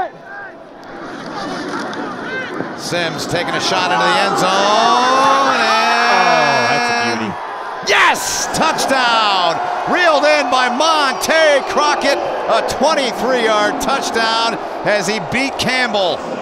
Sims taking a shot into the end zone. And that's a beauty. Yes! Touchdown! Reeled in by Montay Crockett. A 23-yard touchdown as he beat Campbell.